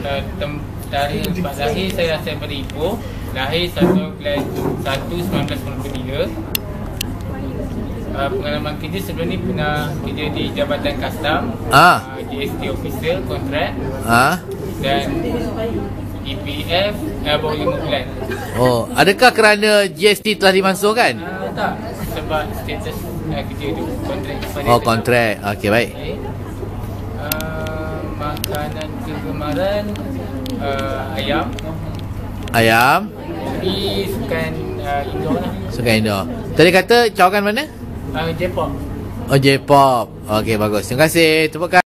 Tarikh tempat lahir saya asal daripada Ipoh. Lahir 1/1/1993. Pengalaman kerja sebelum ni pernah kerja di Jabatan Kastam, GST officer kontrak, dan EPF baru 5 bulan. Oh, adakah kerana GST telah dimasukkan? Tak, sebab status kerja tu kontrak. Kontrak. Okey, baik. Makanan kegemaran ayam. Tapi sukan indoor lah. Sukan indoor. Tadi kata cawangan mana? J-pop. J-pop. Okey, bagus. Terima kasih. Tepukan.